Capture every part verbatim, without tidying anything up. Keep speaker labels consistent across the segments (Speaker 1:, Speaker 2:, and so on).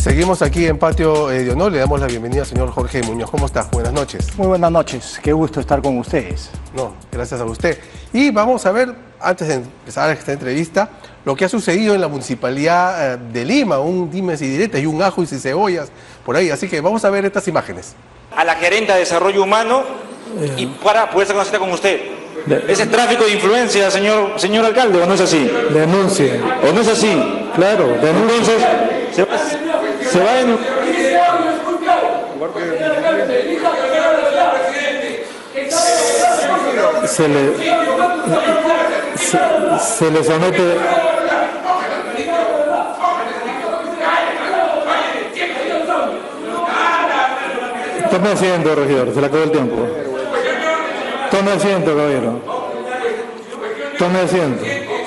Speaker 1: Seguimos aquí en Patio de Honor. Le damos la bienvenida al señor Jorge Muñoz. ¿Cómo está? Buenas noches.
Speaker 2: Muy buenas noches. Qué gusto estar con ustedes.
Speaker 1: No, gracias a usted. Y vamos a ver, antes de empezar esta entrevista, lo que ha sucedido en la Municipalidad de Lima. Un dimes y diretes y un ajo y cebollas por ahí. Así que vamos a ver estas imágenes.
Speaker 3: A la gerente de Desarrollo Humano y para poder sacar una cita con usted. ¿Ese es tráfico de influencia, señor, señor alcalde, o no es así?
Speaker 4: Denuncie.
Speaker 3: ¿O no es así?
Speaker 4: Claro, denuncie.
Speaker 3: Entonces, se va, se va en...
Speaker 4: Se le, se, se le somete. Tome asiento, regidor, se le acabó el tiempo. Tome asiento, caballero. Tome asiento.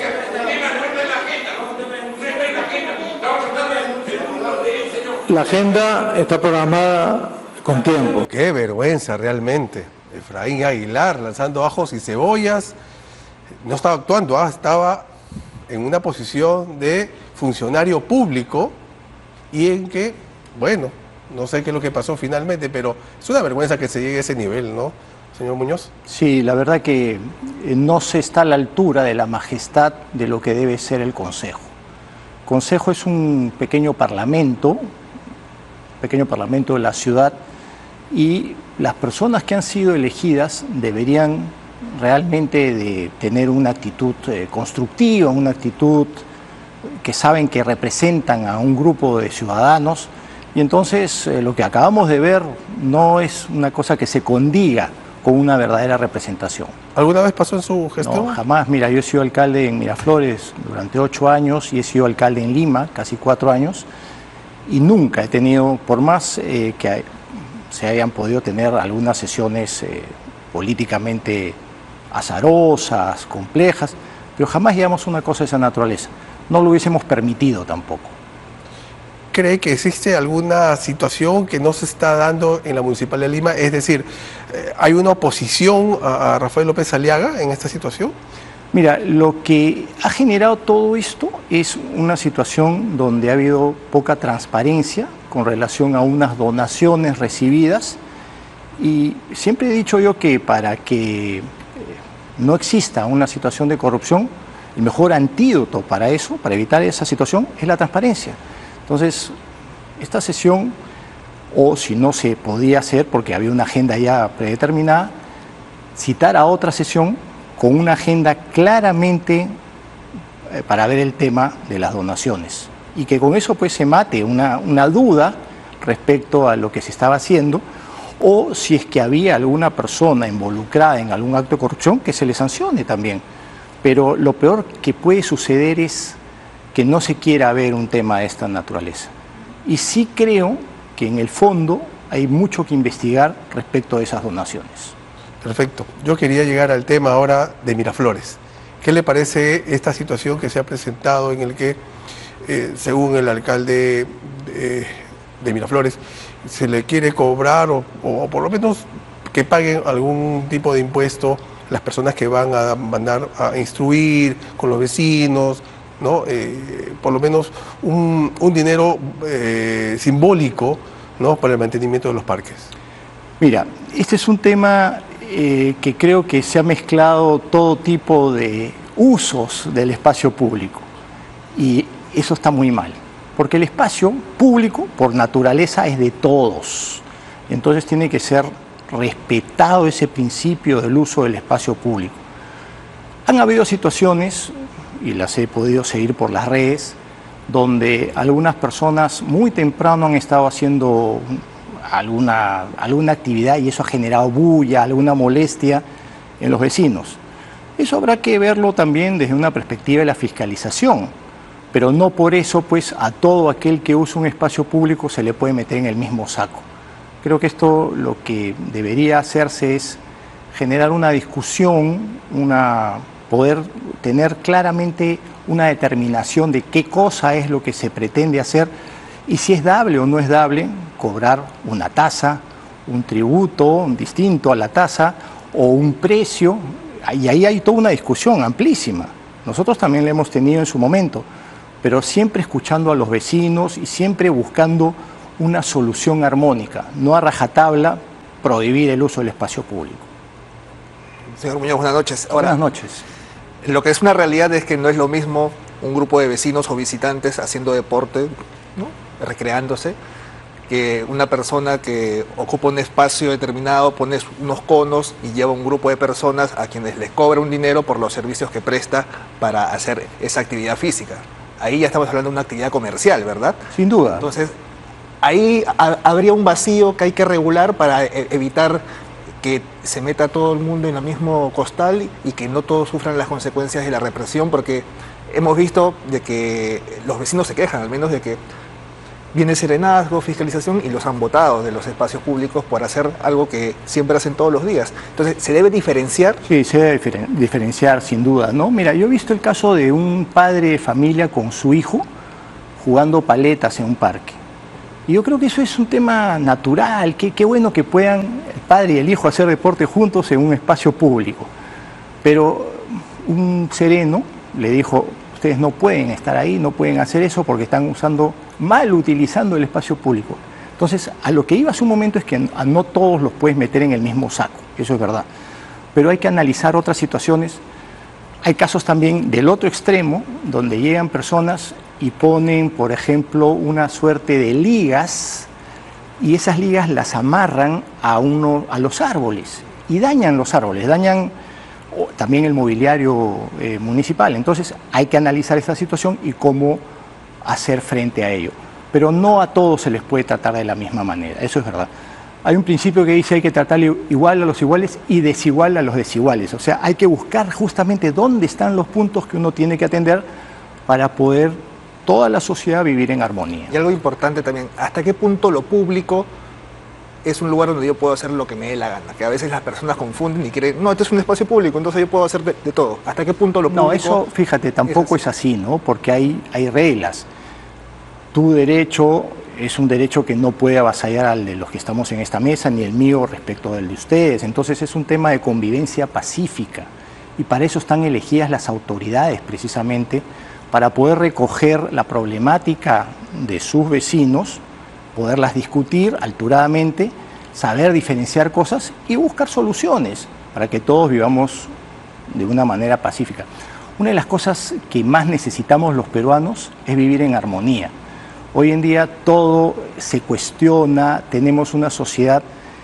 Speaker 4: La agenda está programada con tiempo.
Speaker 1: Qué vergüenza realmente. Efraín Aguilar lanzando ajos y cebollas. No estaba actuando, ah, estaba en una posición de funcionario público y en que, bueno, no sé qué es lo que pasó finalmente, pero es una vergüenza que se llegue a ese nivel, ¿no, señor Muñoz?
Speaker 2: Sí, la verdad que no se está a la altura de la majestad de lo que debe ser el Consejo. El Consejo es un pequeño parlamento, pequeño parlamento de la ciudad, y las personas que han sido elegidas deberían realmente de tener una actitud eh, constructiva, una actitud que saben que representan a un grupo de ciudadanos, y entonces eh, lo que acabamos de ver no es una cosa que se condiga con una verdadera representación.
Speaker 1: ¿Alguna vez pasó en su gestión?
Speaker 2: No, jamás. Mira, yo he sido alcalde en Miraflores durante ocho años y he sido alcalde en Lima casi cuatro años, y nunca he tenido, por más eh, que se hayan podido tener algunas sesiones eh, políticamente azarosas, complejas, pero jamás llevamos una cosa de esa naturaleza. No lo hubiésemos permitido tampoco.
Speaker 1: ¿Cree que existe alguna situación que no se está dando en la Municipalidad de Lima? Es decir, ¿hay una oposición a Rafael López Aliaga en esta situación?
Speaker 2: Mira, lo que ha generado todo esto es una situación donde ha habido poca transparencia con relación a unas donaciones recibidas, y siempre he dicho yo que para que no exista una situación de corrupción, el mejor antídoto para eso, para evitar esa situación, es la transparencia. Entonces, esta sesión, o si no se podía hacer porque había una agenda ya predeterminada, citar a otra sesión con una agenda claramente eh, para ver el tema de las donaciones, y que con eso pues se mate una, una duda respecto a lo que se estaba haciendo, o si es que había alguna persona involucrada en algún acto de corrupción, que se le sancione también. Pero lo peor que puede suceder es que no se quiera ver un tema de esta naturaleza. Y sí creo que en el fondo hay mucho que investigar respecto a esas donaciones.
Speaker 1: Perfecto. Yo quería llegar al tema ahora de Miraflores. ¿Qué le parece esta situación que se ha presentado en el que, eh, según el alcalde de, de Miraflores, se le quiere cobrar o, o por lo menos que paguen algún tipo de impuesto las personas que van a mandar a instruir con los vecinos, ¿no? Eh, por lo menos un, un dinero eh, simbólico, ¿no?, para el mantenimiento de los parques?
Speaker 2: Mira, este es un tema eh, que creo que se ha mezclado todo tipo de usos del espacio público, y eso está muy mal, porque el espacio público por naturaleza es de todos, entonces tiene que ser respetado ese principio del uso del espacio público. Han habido situaciones, y las he podido seguir por las redes, donde algunas personas muy temprano han estado haciendo alguna, alguna actividad y eso ha generado bulla, alguna molestia en los vecinos. Eso habrá que verlo también desde una perspectiva de la fiscalización, pero no por eso pues a todo aquel que usa un espacio público se le puede meter en el mismo saco. Creo que esto lo que debería hacerse es generar una discusión, una, poder tener claramente una determinación de qué cosa es lo que se pretende hacer y si es dable o no es dable cobrar una tasa, un tributo distinto a la tasa o un precio, y ahí hay toda una discusión amplísima. Nosotros también la hemos tenido en su momento, pero siempre escuchando a los vecinos y siempre buscando una solución armónica, no a rajatabla prohibir el uso del espacio público.
Speaker 5: Señor Muñoz, buenas noches. Ahora,
Speaker 2: buenas noches.
Speaker 5: Lo que es una realidad es que no es lo mismo un grupo de vecinos o visitantes haciendo deporte, ¿no?, recreándose, que una persona que ocupa un espacio determinado, pone unos conos y lleva un grupo de personas a quienes les cobra un dinero por los servicios que presta para hacer esa actividad física. Ahí ya estamos hablando de una actividad comercial, ¿verdad?
Speaker 2: Sin duda.
Speaker 5: Entonces, ahí ha, habría un vacío que hay que regular para e evitar que se meta todo el mundo en el mismo costal y que no todos sufran las consecuencias de la represión, porque hemos visto de que los vecinos se quejan, al menos de que viene serenazgo, fiscalización, y los han botado de los espacios públicos por hacer algo que siempre hacen todos los días. Entonces, ¿se debe diferenciar?
Speaker 2: Sí, se debe diferen diferenciar sin duda, ¿no? Mira, yo he visto el caso de un padre de familia con su hijo jugando paletas en un parque. Y yo creo que eso es un tema natural, qué, qué bueno que puedan el padre y el hijo hacer deporte juntos en un espacio público. Pero un sereno le dijo, ustedes no pueden estar ahí, no pueden hacer eso porque están usando, mal utilizando el espacio público. Entonces, a lo que iba hace un momento es que a no todos los puedes meter en el mismo saco, eso es verdad. Pero hay que analizar otras situaciones. Hay casos también del otro extremo, donde llegan personas y ponen, por ejemplo, una suerte de ligas, y esas ligas las amarran a, uno, a los árboles, y dañan los árboles, dañan también el mobiliario eh, municipal. Entonces hay que analizar esta situación y cómo hacer frente a ello. Pero no a todos se les puede tratar de la misma manera, eso es verdad. Hay un principio que dice hay que tratar igual a los iguales y desigual a los desiguales. O sea, hay que buscar justamente dónde están los puntos que uno tiene que atender para poder toda la sociedad vivir en armonía.
Speaker 5: Y algo importante también, ¿hasta qué punto lo público es un lugar donde yo puedo hacer lo que me dé la gana? Que a veces las personas confunden y creen, no, este es un espacio público, entonces yo puedo hacer de, de todo. ¿Hasta qué punto lo público?
Speaker 2: No, eso, fíjate, tampoco es así, es así, ¿no? Porque hay, hay reglas. Tu derecho es un derecho que no puede avasallar al de los que estamos en esta mesa, ni el mío respecto del de ustedes. Entonces es un tema de convivencia pacífica. Y para eso están elegidas las autoridades, precisamente, para poder recoger la problemática de sus vecinos, poderlas discutir alturadamente, saber diferenciar cosas y buscar soluciones para que todos vivamos de una manera pacífica. Una de las cosas que más necesitamos los peruanos es vivir en armonía. Hoy en día todo se cuestiona, tenemos una sociedad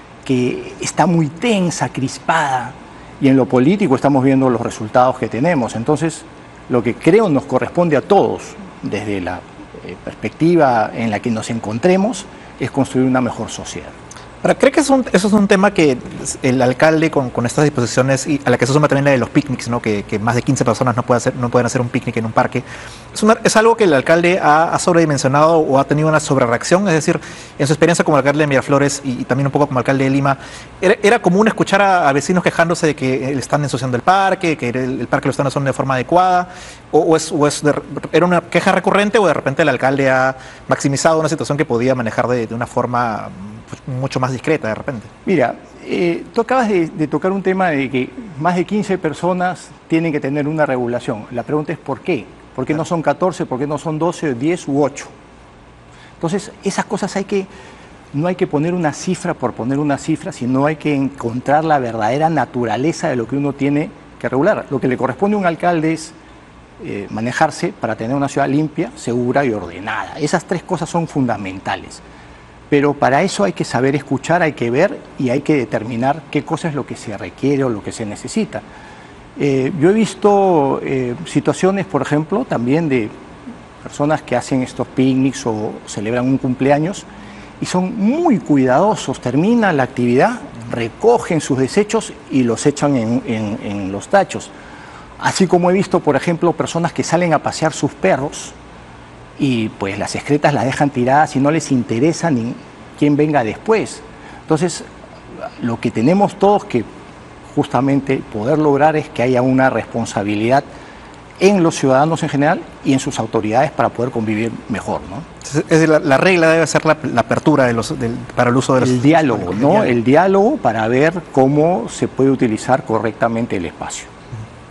Speaker 2: que está muy tensa, crispada, y en lo político estamos viendo los resultados que tenemos. Entonces, lo que creo nos corresponde a todos, desde la eh, perspectiva en la que nos encontremos, es construir una mejor sociedad.
Speaker 6: Ahora, ¿cree que es un, eso es un tema que el alcalde con, con estas disposiciones, y a la que se suma también la de los picnics, ¿no? que, que más de quince personas no, puede hacer, no pueden hacer un picnic en un parque, es, una, es algo que el alcalde ha, ha sobredimensionado o ha tenido una sobrereacción? Es decir, en su experiencia como alcalde de Miraflores y, y también un poco como alcalde de Lima, ¿era, era común escuchar a, a vecinos quejándose de que están ensuciando el parque, que el, el parque lo están haciendo de forma adecuada? ¿O, o, es, o es de, era una queja recurrente o de repente el alcalde ha maximizado una situación que podía manejar de, de una forma pues, mucho más discreta de repente?
Speaker 2: Mira, eh, tú acabas de, de tocar un tema de que más de quince personas tienen que tener una regulación. La pregunta es ¿por qué? ¿Por qué no son catorce? ¿Por qué no son doce, diez u ocho? Entonces, esas cosas hay que, no hay que poner una cifra por poner una cifra, sino hay que encontrar la verdadera naturaleza de lo que uno tiene que regular. Lo que le corresponde a un alcalde es eh, manejarse para tener una ciudad limpia, segura y ordenada. Esas tres cosas son fundamentales. Pero para eso hay que saber escuchar, hay que ver y hay que determinar qué cosa es lo que se requiere o lo que se necesita. Eh, yo he visto eh, situaciones, por ejemplo, también de personas que hacen estos picnics o celebran un cumpleaños y son muy cuidadosos, terminan la actividad, recogen sus desechos y los echan en, en, en los tachos. Así como he visto, por ejemplo, personas que salen a pasear sus perros y pues las excretas las dejan tiradas y no les interesa ni quién venga después. Entonces, lo que tenemos todos que justamente poder lograr es que haya una responsabilidad en los ciudadanos en general y en sus autoridades para poder convivir mejor, ¿no?
Speaker 6: Es decir, la, la regla debe ser la, la apertura de los, del, para el uso de los...
Speaker 2: El diálogo, ¿no? El diálogo para ver cómo se puede utilizar correctamente el espacio.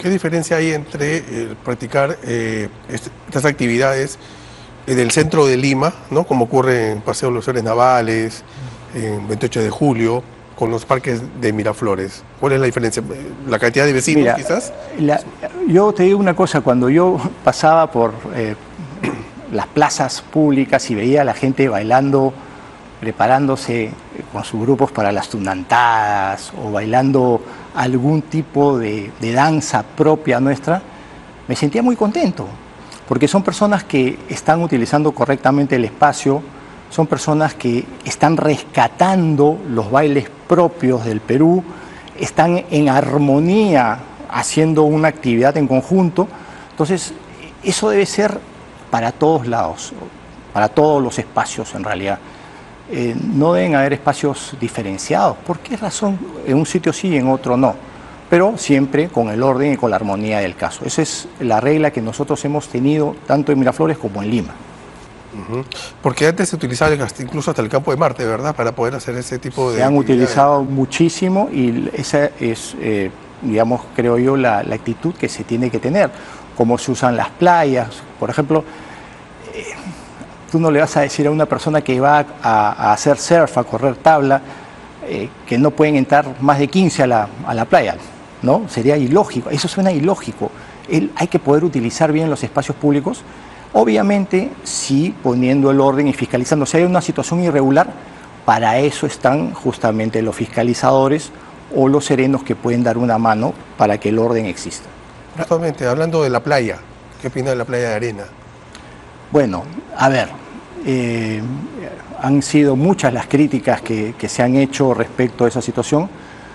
Speaker 1: ¿Qué diferencia hay entre eh, practicar eh, est estas actividades en el centro de Lima, ¿no? Como ocurre en Paseo de los Héroes Navales, en veintiocho de julio, con los parques de Miraflores? ¿Cuál es la diferencia? ¿La cantidad de vecinos,
Speaker 2: Mira,
Speaker 1: quizás?
Speaker 2: La, yo te digo una cosa, cuando yo pasaba por eh, las plazas públicas y veía a la gente bailando, preparándose con sus grupos para las tunantadas o bailando algún tipo de, de danza propia nuestra, me sentía muy contento, porque son personas que están utilizando correctamente el espacio, son personas que están rescatando los bailes propios del Perú, están en armonía haciendo una actividad en conjunto. Entonces, eso debe ser para todos lados, para todos los espacios en realidad. Eh, no deben haber espacios diferenciados. ¿Por qué razón en un sitio sí y en otro no? Pero siempre con el orden y con la armonía del caso. Esa es la regla que nosotros hemos tenido tanto en Miraflores como en Lima.
Speaker 1: Uh-huh. Porque antes se utilizaba incluso hasta el campo de Marte, ¿verdad? Para poder hacer ese tipo de...
Speaker 2: Se han utilizado muchísimo y esa es, eh, digamos, creo yo, la, la actitud que se tiene que tener. Como se usan las playas, por ejemplo... Eh, Tú no le vas a decir a una persona que va a, a hacer surf, a correr tabla, eh, que no pueden entrar más de quince a la, a la playa, ¿no? Sería ilógico, eso suena ilógico. El, hay que poder utilizar bien los espacios públicos, obviamente sí poniendo el orden y fiscalizando. Si hay una situación irregular, para eso están justamente los fiscalizadores o los serenos que pueden dar una mano para que el orden exista.
Speaker 1: Justamente, hablando de la playa, ¿qué opina de la playa de arena?
Speaker 2: Bueno, a ver, eh, han sido muchas las críticas que, que se han hecho respecto a esa situación.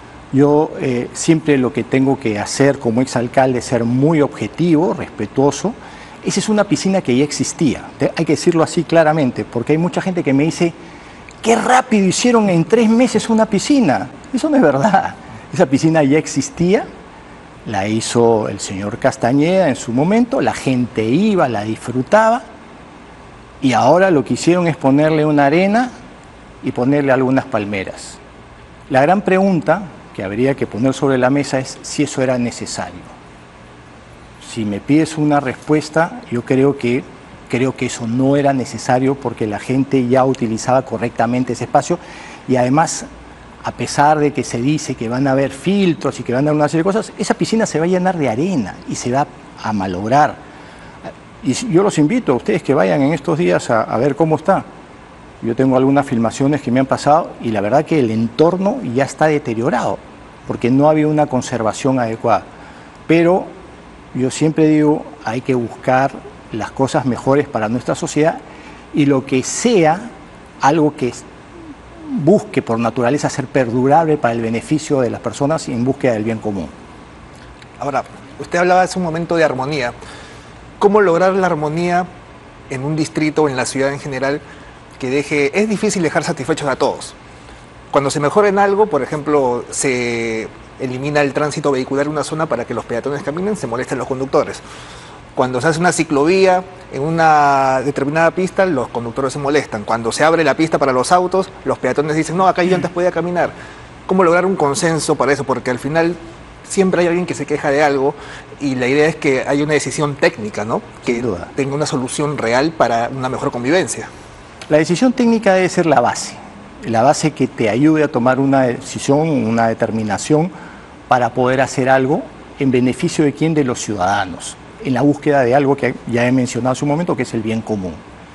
Speaker 2: Yo eh, siempre lo que tengo que hacer como exalcalde es ser muy objetivo, respetuoso. Esa es una piscina que ya existía, hay que decirlo así claramente, porque hay mucha gente que me dice, qué rápido hicieron en tres meses una piscina. Eso no es verdad, esa piscina ya existía. La hizo el señor Castañeda en su momento, la gente iba, la disfrutaba. Y ahora lo que hicieron es ponerle una arena y ponerle algunas palmeras. La gran pregunta que habría que poner sobre la mesa es si eso era necesario. Si me pides una respuesta, yo creo que, creo que eso no era necesario porque la gente ya utilizaba correctamente ese espacio y además, a pesar de que se dice que van a haber filtros y que van a haber una serie de cosas, esa piscina se va a llenar de arena y se va a malograr. Y yo los invito a ustedes que vayan en estos días a, a ver cómo está. Yo tengo algunas filmaciones que me han pasado y la verdad que el entorno ya está deteriorado porque no había una conservación adecuada. Pero yo siempre digo, hay que buscar las cosas mejores para nuestra sociedad y lo que sea algo que busque por naturaleza ser perdurable para el beneficio de las personas y en búsqueda del bien común.
Speaker 5: Ahora, usted hablaba hace un momento de armonía. ¿Cómo lograr la armonía en un distrito o en la ciudad en general que deje... Es difícil dejar satisfechos a todos. Cuando se mejora en algo, por ejemplo, se elimina el tránsito vehicular en una zona para que los peatones caminen, se molestan los conductores. Cuando se hace una ciclovía en una determinada pista, los conductores se molestan. Cuando se abre la pista para los autos, los peatones dicen, no, acá yo antes podía caminar. ¿Cómo lograr un consenso para eso? Porque al final siempre hay alguien que se queja de algo y la idea es que haya una decisión técnica, ¿no? Que tenga una solución real para una mejor convivencia.
Speaker 2: La decisión técnica debe ser la base, la base que te ayude a tomar una decisión, una determinación para poder hacer algo en beneficio de quién, de los ciudadanos, en la búsqueda de algo que ya he mencionado hace un momento, que es el bien común.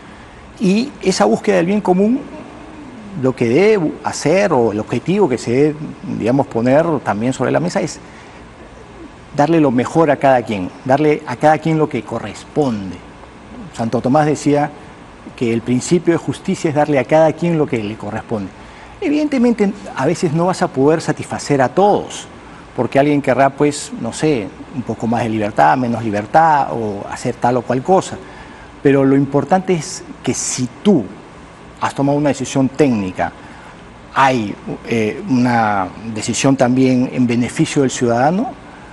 Speaker 2: Y esa búsqueda del bien común, lo que debe hacer o el objetivo que se debe, digamos, poner también sobre la mesa es darle lo mejor a cada quien, darle a cada quien lo que corresponde. Santo Tomás decía que el principio de justicia es darle a cada quien lo que le corresponde. Evidentemente, a veces no vas a poder satisfacer a todos, porque alguien querrá, pues, no sé, un poco más de libertad, menos libertad, o hacer tal o cual cosa. Pero lo importante es que si tú has tomado una decisión técnica, hay eh, una decisión también en beneficio del ciudadano,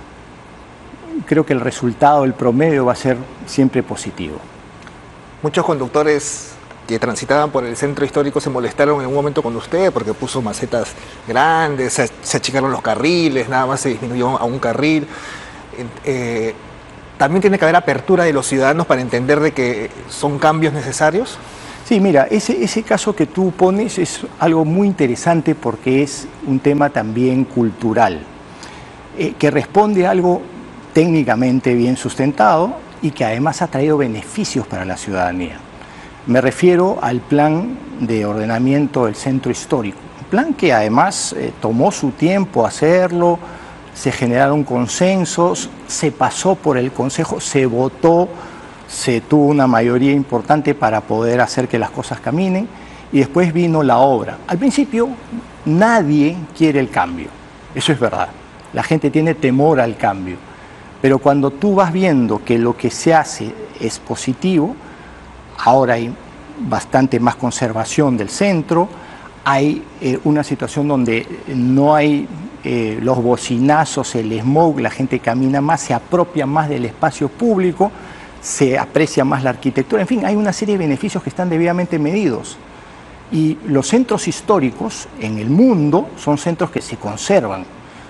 Speaker 2: creo que el resultado, el promedio va a ser siempre positivo.
Speaker 5: Muchos conductores que transitaban por el centro histórico se molestaron en un momento con usted porque puso macetas grandes, se, se achicaron los carriles, nada más se disminuyó a un carril. eh, ¿también tiene que haber apertura de los ciudadanos para entender de que son cambios necesarios?
Speaker 2: Sí, mira, ese, ese caso que tú pones es algo muy interesante porque es un tema también cultural, eh, que responde a algo técnicamente bien sustentado y que además ha traído beneficios para la ciudadanía. Me refiero al plan de ordenamiento del centro histórico, un plan que además eh, tomó su tiempo hacerlo, se generaron consensos, se pasó por el Consejo, se votó, se tuvo una mayoría importante para poder hacer que las cosas caminen y después vino la obra. Al principio nadie quiere el cambio, eso es verdad, la gente tiene temor al cambio, pero cuando tú vas viendo que lo que se hace es positivo, ahora hay bastante más conservación del centro, hay eh, una situación donde no hay eh, los bocinazos, el smog, la gente camina más, se apropia más del espacio público, se aprecia más la arquitectura, en fin, hay una serie de beneficios que están debidamente medidos. Y los centros históricos en el mundo son centros que se conservan.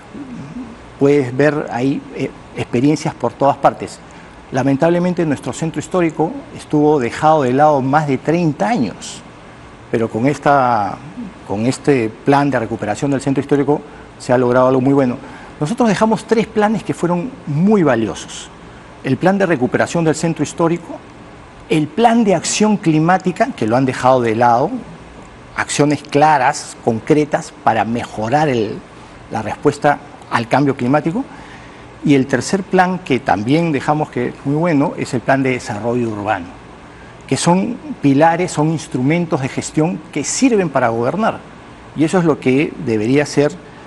Speaker 2: Puedes ver ahí eh, experiencias por todas partes. Lamentablemente nuestro centro histórico estuvo dejado de lado más de treinta años, pero con, esta, con este plan de recuperación del centro histórico se ha logrado algo muy bueno. Nosotros dejamos tres planes que fueron muy valiosos. El plan de recuperación del centro histórico, el plan de acción climática, que lo han dejado de lado, acciones claras, concretas, para mejorar el, la respuesta al cambio climático, y el tercer plan, que también dejamos que es muy bueno, es el plan de desarrollo urbano, que son pilares, son instrumentos de gestión que sirven para gobernar, y eso es lo que debería ser,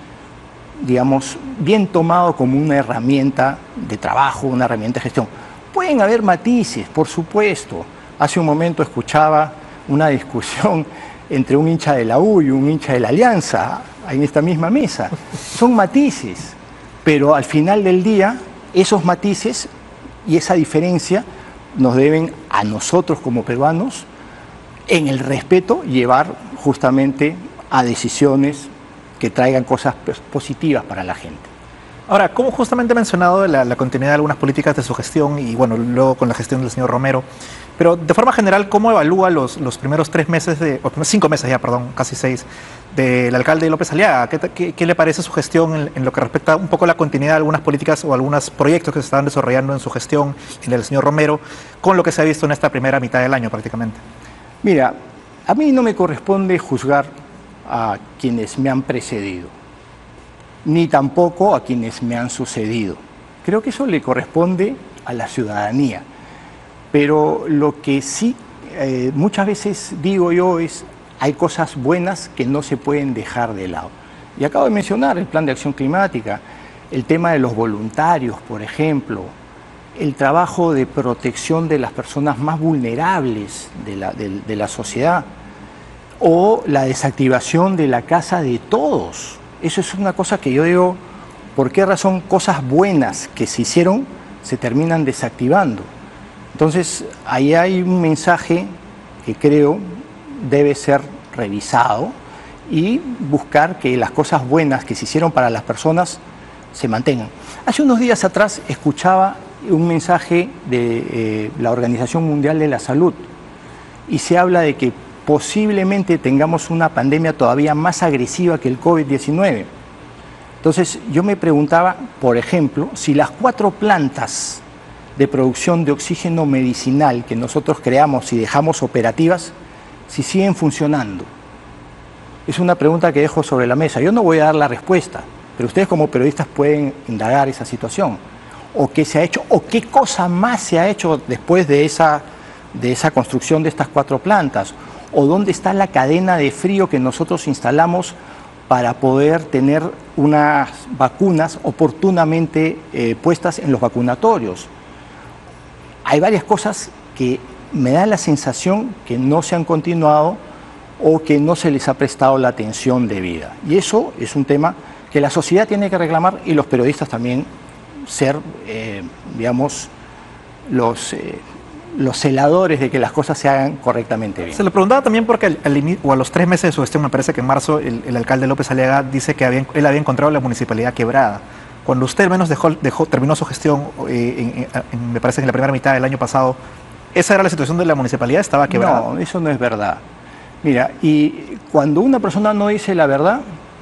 Speaker 2: digamos, bien tomado como una herramienta de trabajo, una herramienta de gestión. Pueden haber matices, por supuesto. Hace un momento escuchaba una discusión entre un hincha de la U y un hincha de la Alianza en esta misma mesa. Son matices, pero al final del día esos matices y esa diferencia nos deben a nosotros como peruanos, en el respeto, llevar justamente a decisiones que traigan cosas positivas para la gente.
Speaker 6: Ahora, como justamente he mencionado la, la continuidad de algunas políticas de su gestión y bueno, luego con la gestión del señor Romero, pero de forma general, ¿cómo evalúa los, los primeros tres meses, de, o cinco meses ya, perdón, casi seis, del alcalde López Aliaga? ¿Qué, qué, qué le parece su gestión en, en lo que respecta un poco a la continuidad de algunas políticas o algunos proyectos que se estaban desarrollando en su gestión, en el señor Romero, con lo que se ha visto en esta primera mitad del año prácticamente?
Speaker 2: Mira, a mí no me corresponde juzgar a quienes me han precedido, ni tampoco a quienes me han sucedido. Creo que eso le corresponde a la ciudadanía. Pero lo que sí eh, muchas veces digo yo es, hay cosas buenas que no se pueden dejar de lado. Y acabo de mencionar el plan de acción climática, el tema de los voluntarios, por ejemplo, el trabajo de protección de las personas más vulnerables de la, de, de la sociedad, o la desactivación de la casa de todos. Eso es una cosa que yo digo, ¿por qué razón cosas buenas que se hicieron se terminan desactivando? Entonces, ahí hay un mensaje que creo debe ser revisado y buscar que las cosas buenas que se hicieron para las personas se mantengan. Hace unos días atrás escuchaba un mensaje de eh, la Organización Mundial de la Salud y se habla de que posiblemente tengamos una pandemia todavía más agresiva que el COVID diecinueve. Entonces yo me preguntaba, por ejemplo, si las cuatro plantas de producción de oxígeno medicinal que nosotros creamos y dejamos operativas, si siguen funcionando. Es una pregunta que dejo sobre la mesa. Yo no voy a dar la respuesta, pero ustedes como periodistas pueden indagar esa situación. O qué se ha hecho, o qué cosa más se ha hecho después de esa, de esa construcción de estas cuatro plantas. O dónde está la cadena de frío que nosotros instalamos para poder tener unas vacunas oportunamente eh, puestas en los vacunatorios. Hay varias cosas que me da la sensación que no se han continuado o que no se les ha prestado la atención debida. Y eso es un tema que la sociedad tiene que reclamar y los periodistas también ser, eh, digamos, los... Eh, los celadores de que las cosas se hagan correctamente bien.
Speaker 6: Se le preguntaba también porque al, al, o a los tres meses de su gestión, me parece que en marzo el, el alcalde López Aliaga dice que había, él había encontrado la municipalidad quebrada. Cuando usted al menos dejó, dejó, terminó su gestión, eh, en, en, me parece que en la primera mitad del año pasado, ¿esa era la situación de la municipalidad? ¿Estaba quebrada?
Speaker 2: No, eso no es verdad. Mira, y cuando una persona no dice la verdad,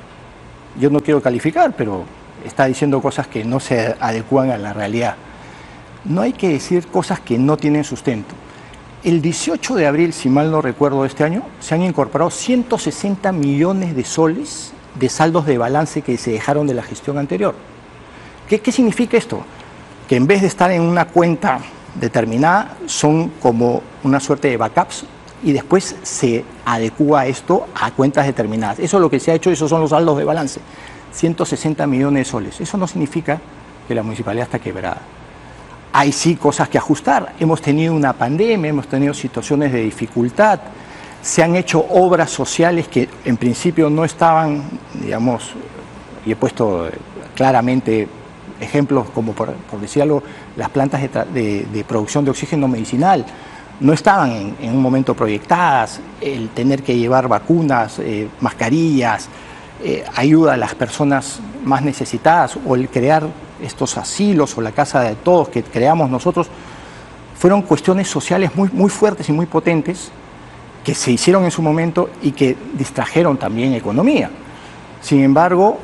Speaker 2: yo no quiero calificar, pero está diciendo cosas que no se adecúan a la realidad. No hay que decir cosas que no tienen sustento. El dieciocho de abril, si mal no recuerdo, de este año, se han incorporado ciento sesenta millones de soles de saldos de balance que se dejaron de la gestión anterior. ¿Qué, qué significa esto? Que en vez de estar en una cuenta determinada, son como una suerte de backups y después se adecúa esto a cuentas determinadas. Eso es lo que se ha hecho, esos son los saldos de balance. ciento sesenta millones de soles. Eso no significa que la municipalidad está quebrada. Hay sí cosas que ajustar. Hemos tenido una pandemia, hemos tenido situaciones de dificultad, se han hecho obras sociales que en principio no estaban, digamos, y he puesto claramente ejemplos como, por, por decirlo, las plantas de, de, de producción de oxígeno medicinal, no estaban en, en un momento proyectadas, el tener que llevar vacunas, eh, mascarillas, eh, ayuda a las personas más necesitadas, o el crear estos asilos o la casa de todos que creamos nosotros, fueron cuestiones sociales muy, muy fuertes y muy potentes que se hicieron en su momento y que distrajeron también economía. Sin embargo,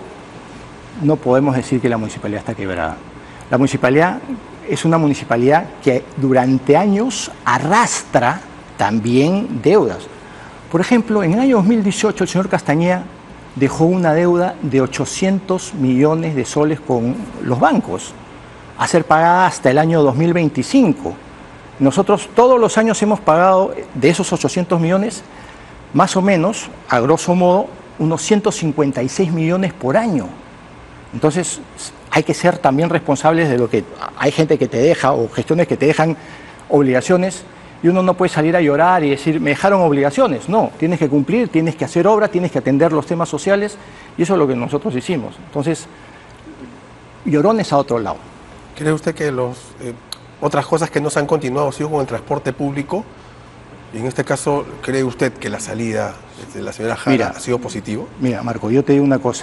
Speaker 2: no podemos decir que la municipalidad está quebrada. La municipalidad es una municipalidad que durante años arrastra también deudas. Por ejemplo, en el año dos mil dieciocho el señor Castañeda dejó una deuda de ochocientos millones de soles con los bancos, a ser pagada hasta el año dos mil veinticinco. Nosotros todos los años hemos pagado de esos ochocientos millones, más o menos, a grosso modo, unos ciento cincuenta y seis millones por año. Entonces, hay que ser también responsables de lo que... Hay gente que te deja, o gestiones que te dejan obligaciones, y uno no puede salir a llorar y decir, me dejaron obligaciones. No, tienes que cumplir, tienes que hacer obra, tienes que atender los temas sociales, y eso es lo que nosotros hicimos. Entonces, llorones a otro lado.
Speaker 1: ¿Cree usted que los, eh, otras cosas que no se han continuado ha sido con el transporte público? Y en este caso, ¿cree usted que la salida de la señora Jara mira, ha sido positivo?
Speaker 2: Mira, Marco, yo te digo una cosa.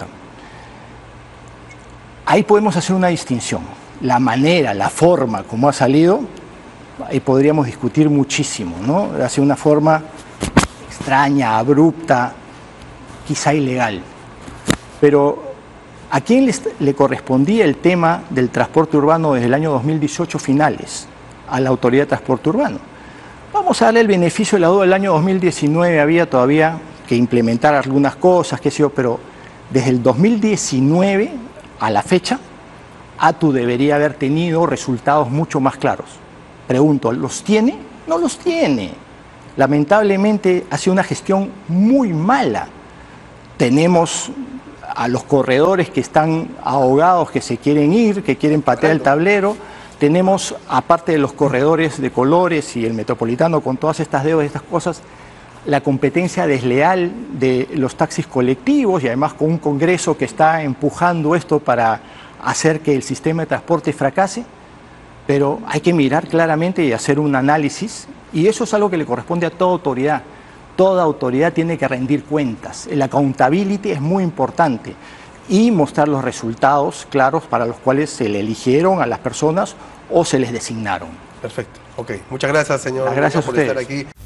Speaker 2: Ahí podemos hacer una distinción. La manera, la forma como ha salido, ahí podríamos discutir muchísimo, ¿no? Ha sido una forma extraña, abrupta, quizá ilegal. Pero ¿a quién les, le correspondía el tema del transporte urbano desde el año dos mil dieciocho finales? A la Autoridad de Transporte Urbano. Vamos a darle el beneficio de la duda. El año dos mil diecinueve había todavía que implementar algunas cosas, qué sé yo, pero desde el dos mil diecinueve a la fecha, A T U debería haber tenido resultados mucho más claros. Pregunto, ¿los tiene? No los tiene. Lamentablemente ha sido una gestión muy mala. Tenemos a los corredores que están ahogados, que se quieren ir, que quieren patear el tablero. Tenemos, aparte de los corredores de colores y el metropolitano con todas estas deudas y estas cosas, la competencia desleal de los taxis colectivos y además con un Congreso que está empujando esto para hacer que el sistema de transporte fracase. Pero hay que mirar claramente y hacer un análisis, y eso es algo que le corresponde a toda autoridad. Toda autoridad tiene que rendir cuentas. El accountability es muy importante y mostrar los resultados claros para los cuales se le eligieron a las personas o se les designaron.
Speaker 1: Perfecto. Ok. Muchas gracias, señor.
Speaker 2: Gracias a
Speaker 1: por
Speaker 2: ustedes.
Speaker 1: estar aquí.